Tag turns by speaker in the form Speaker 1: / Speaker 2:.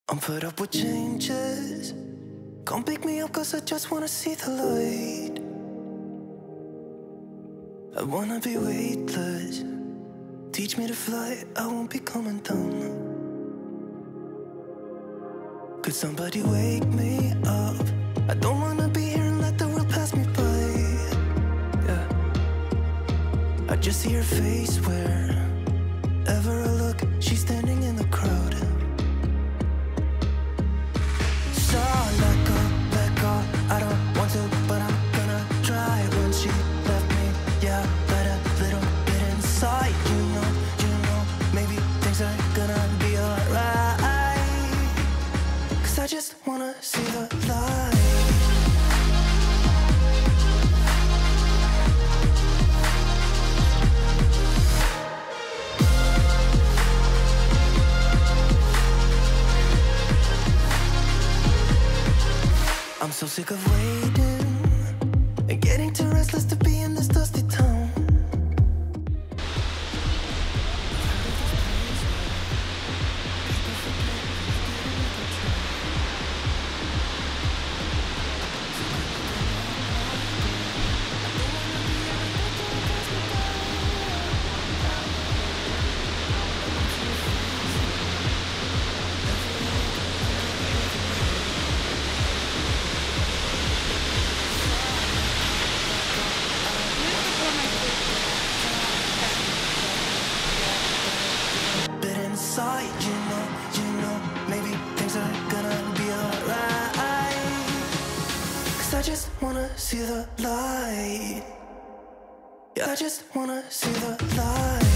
Speaker 1: I'm fed up with changes. Come pick me up cause I just wanna see the light. I wanna be weightless. Teach me to fly, I won't be coming down. Could somebody wake me up? I don't wanna be here and let the world pass me by. Yeah, I just see her face wherever I look. She's standing in the crowd. So let go, I don't want to, but I'm gonna try. When she left me, yeah, let a little bit inside. You know, maybe things are gonna be alright. Cause I just wanna see the light. I'm so sick of waiting and getting too restless to be in this dusty town. Inside, you know, maybe things are gonna be alright. Cause I just wanna see the light. Yeah, I just wanna see the light.